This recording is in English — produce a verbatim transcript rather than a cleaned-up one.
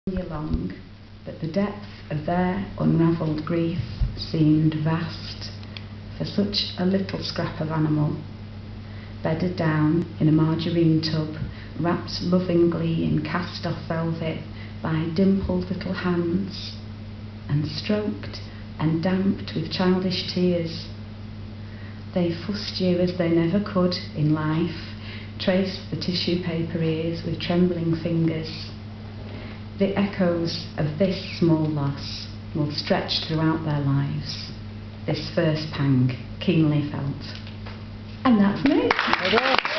along, but the depth of their unravelled grief seemed vast for such a little scrap of animal, bedded down in a margarine tub, wrapped lovingly in cast-off velvet by dimpled little hands, and stroked and damped with childish tears. They fussed you as they never could in life, traced the tissue paper ears with trembling fingers. The echoes of this small loss will stretch throughout their lives, this first pang keenly felt. And that's me.